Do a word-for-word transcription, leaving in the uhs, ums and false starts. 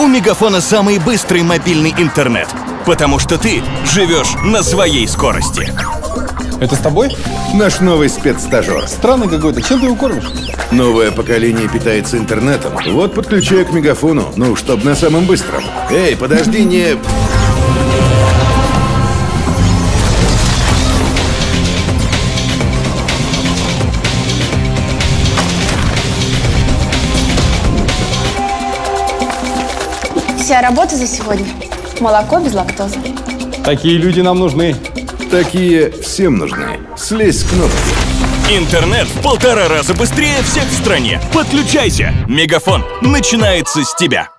У Мегафона самый быстрый мобильный интернет, потому что ты живешь на своей скорости. Это с тобой? Наш новый спецстажер. Странный какой-то. Чем ты его кормишь? Новое поколение питается интернетом. Вот подключаю к Мегафону. Ну, чтоб на самом быстром. Эй, подожди, не... Вся работа за сегодня. Молоко без лактозы. Такие люди нам нужны. Такие всем нужны. Слезь с кнопки. Интернет в полтора раза быстрее всех в стране. Подключайся. Мегафон начинается с тебя.